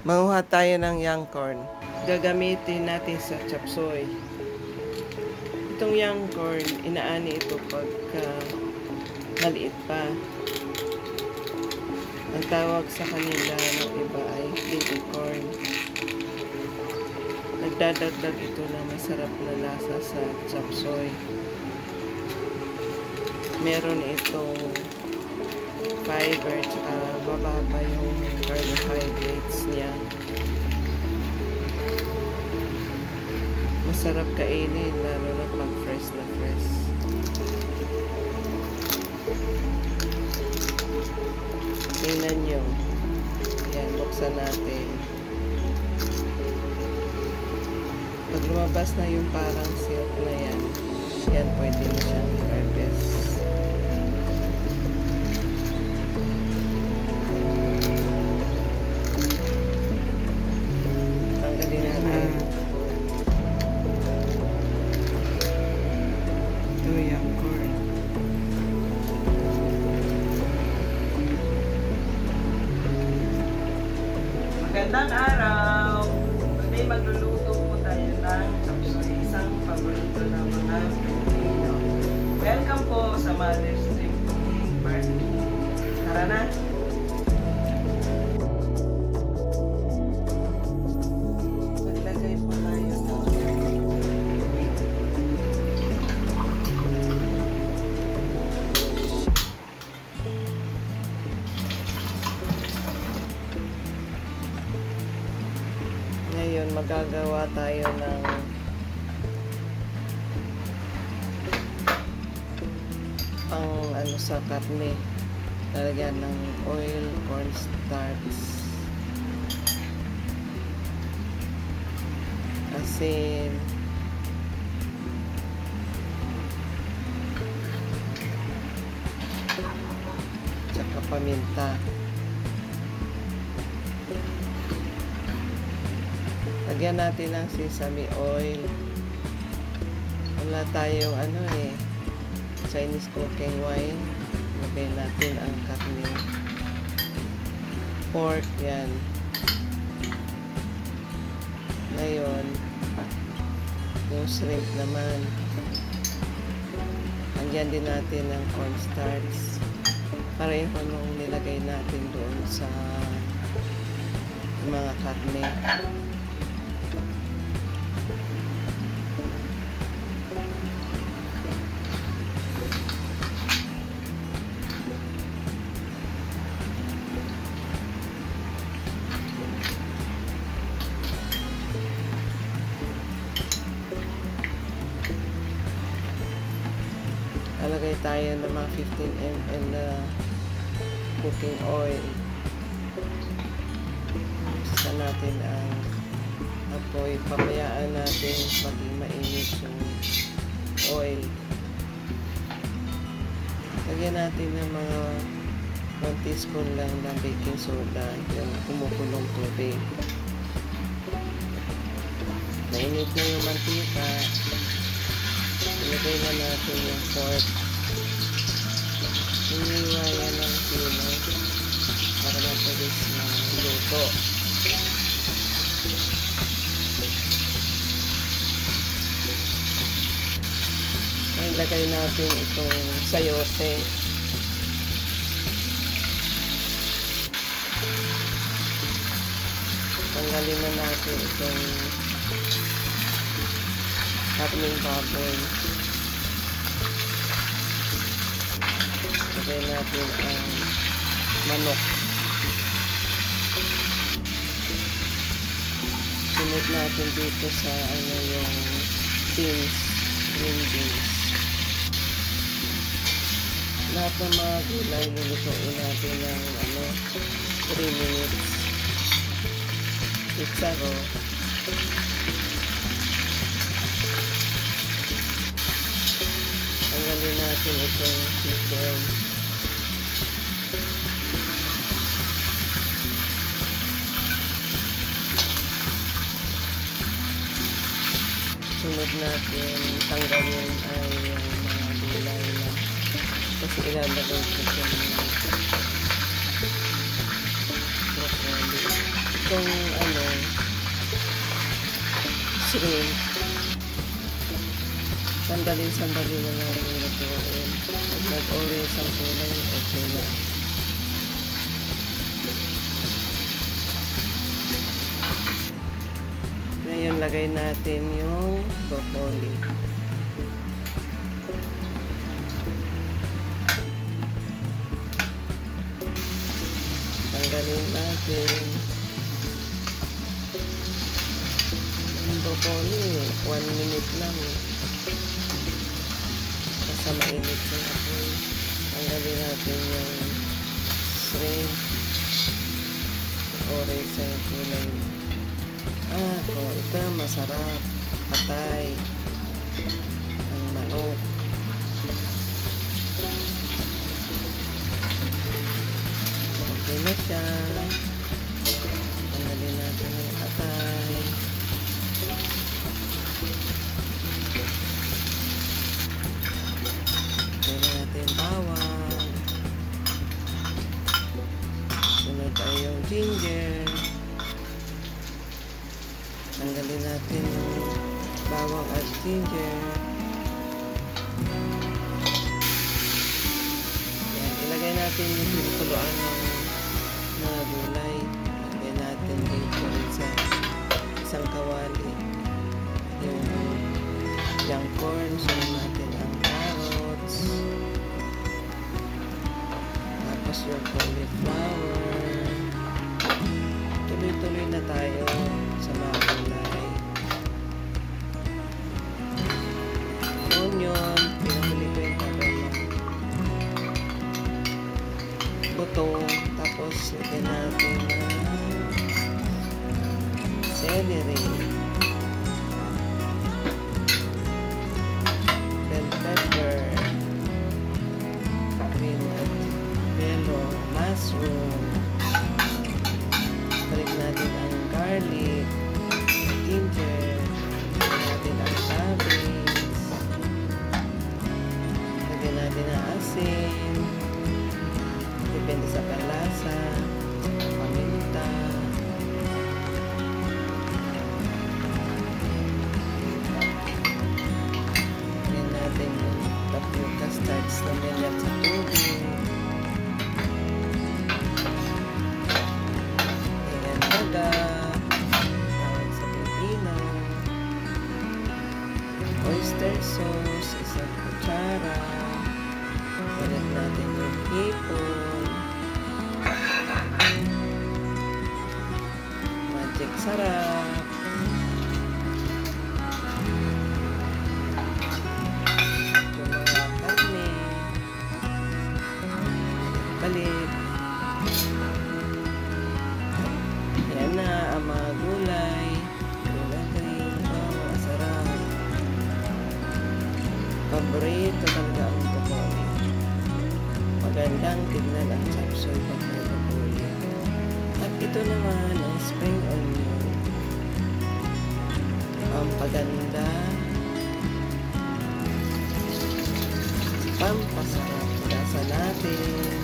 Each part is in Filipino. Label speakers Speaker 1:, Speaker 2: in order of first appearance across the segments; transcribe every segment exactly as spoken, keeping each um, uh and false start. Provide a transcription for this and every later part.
Speaker 1: Manguha tayo ng young corn. Gagamitin natin sa chop suey. Itong young corn, inaani ito pagka maliit pa. Ang tawag sa kanila ng iba ay baby corn. Nagdadagdag ito ng masarap na lasa sa chop suey. Meron itong fiber, tsaka mababa yung carbohydrates niya. Masarap kainin, lalo na pag fresh na fresh. Tingnan nyo. Yan, buksan natin. Pag lumabas na yung parang silk na yan, yan pwede na siyang harvest. Tanggalin natin. Ito yung corn.
Speaker 2: Magandang araw! Today magluluto po tayo ng chop suey, isang paborito ng mga Pilipino. Welcome po sa Mother's Day Cooking Party. Tara na!
Speaker 1: Maglagay po tayo ng ngayon magagawa tayo ng pang ano sa karne. Lalagyan ng oil, cornstarch, asin, tsaka paminta. Lagyan natin ng sesame oil. Wala tayong ano eh, Chinese cooking wine. Lagay natin ang karne. Pork, yan. Ngayon, yung shrimp naman. Lagyan din natin ng cornstarch. Pareho nung nilagay natin doon sa mga karne. Lalagay tayo ng mga fifteen milliliters na cooking oil. Gusto natin ang apoy. Pabayaan natin maging mainit yung oil. Lagyan natin ng mga one teaspoon lang ng baking soda. Yung kumukulong tubig. Mainit na yung mantika. Ilagay na natin yung pork. Iniwayan ng pino para mabilis na luto. Ilagay natin itong sayote. Tanggalin na natin itong karning baboy. Lagay natin ang manok. Sunod natin dito sa ano yung beans, green beans. Lahat ng mga gulay lulutuin natin ng ano three minutes. Pizza roll. Tanggalin natin itong chicken. Sunod natin tanggalin ay yung mga gulay na kasi ilalagay ko sa broccoli. itong ano, shrimp. Sandali-sandali na lang lutuin. Pag nag-orange ang kulay, okay na. Ngayon, lagay natin yung broccoli. Tanggalin natin yung broccoli. One minute lang. Basta mainit sa apoy. Tanggalin natin yung shrimp. Orange sa kulay. Ah, oh, ito masarap. Patay. Ang manok. Okay na siya. Tanggalin natin yung patay. Tanggalin natin bawang. Sunod tayo yung ginger. Tanggalin natin yung bawang at ginger. Yan, ilagay natin yung pinakuluan ng mga gulay. Ilagay natin dito sa isang kawali. Yung young corn. Sunod natin ang carrots. Tapos yung cauliflower. Tuloy-tuloy na tayo sa mga gulay. Onion, pinahuli ko yung karama. Buto, tapos lagyan natin ng celery. Bell pepper. Green at yellow. Mushroom. Balik natin ang garlic, ginger, lagyan natin ang cabbage, lagyan natin ang asin, depende sa kalasa, paminta, lagyan natin yung tapioca starch na nilagyan sa tubig. Tawag sa Pilipino. Oyster sauce, isang kutsara. Ulit natin yung hipon. Magic sarap. Yung mga karne. Balik. Yan na ang mga gulay. Gulay green. Oh, masarap. Paborito talaga ang broccoli. Magandang tignan ang chapsoy pag may broccoli. At ito naman ang spring onion. Ang paganda. Pampasarap. Gasa natin.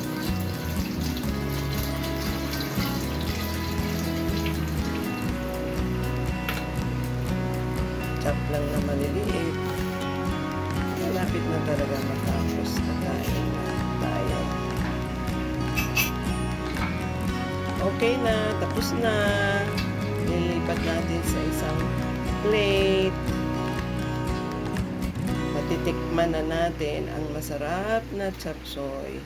Speaker 1: Chop lang na maliliit. Malapit na talaga matapos na tayo. tayo. Okay na. Tapos na. Nilipat natin sa isang plate. Matitikman na natin ang masarap na chapsoy.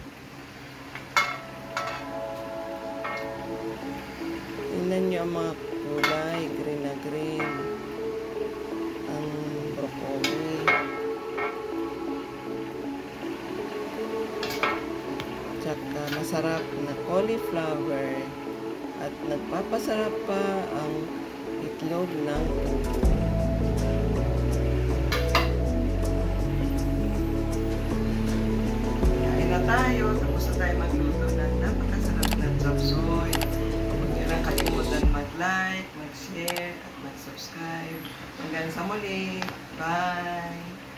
Speaker 1: Tingnan nyo ang mga kulay. Green na green. Ang broccoli. Tsaka masarap na cauliflower. At nagpapasarap pa ang itlog ng pupo. Kain na tayo. Tapos na tayo magluto ng napakasarap na chapsoy. Huwag nyo lang kalimutan mag-like, mag-share, at mag-subscribe. Hanggang sa muli. Bye!